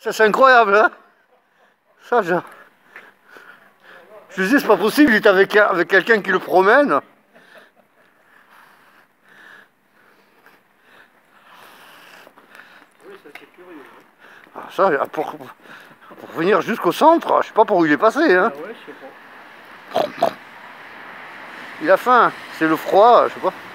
Ça c'est incroyable, hein. Ça, je dis, c'est pas possible, il est avec quelqu'un qui le promène. Oui, ça c'est curieux. Ah, ça, pour venir jusqu'au centre, je sais pas par où il est passé, hein. Ah ouais, je sais pas. Il a faim, c'est le froid, je sais pas.